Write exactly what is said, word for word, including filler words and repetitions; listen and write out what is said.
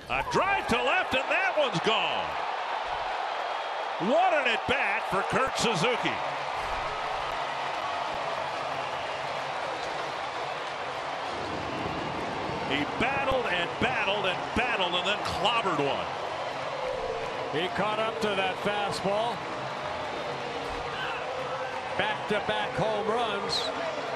A drive to left, and that one's gone. What an at bat for Kurt Suzuki. He battled and battled and battled and then clobbered one. He caught up to that fastball. Back-to-back home runs.